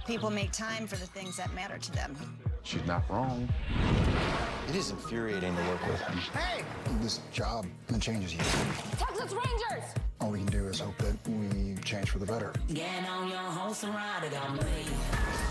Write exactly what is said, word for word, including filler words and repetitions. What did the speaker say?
People make time for the things that matter to them. She's not wrong. It is infuriating to work with him. Hey! This job, it changes you. Texas Rangers! All we can do is hope that we change for the better. Get on your horse and ride it on me.